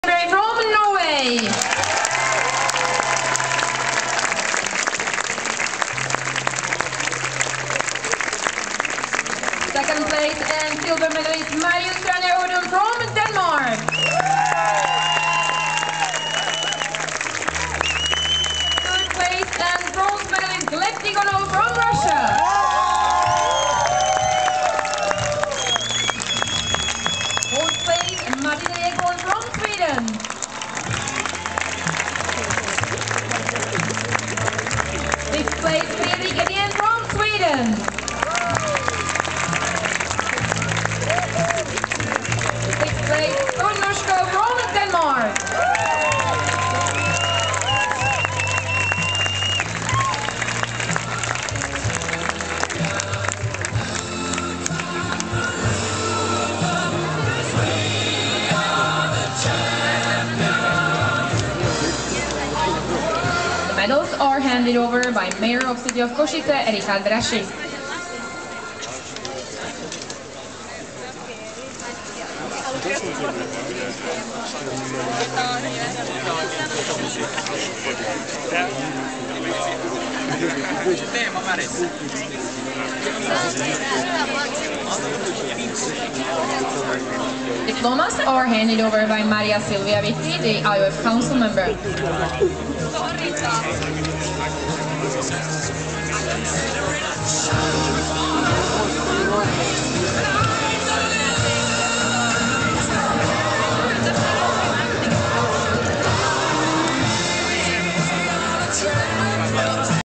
From Norway. Second place and silver medalist Marius Strane Odum from Denmark. Third place and bronze medalist Gleb Tikhonov from Russia. Fourth place Martin Ekholm from Sweden. Fifth place Fredrik Edén from Sweden. Sixth place Undersko from Denmark. The medals are handed over by Mayor of City of Košice, Richard Draši. Diplomas are handed over by Maria Silvia Vitti, the IOF Council member.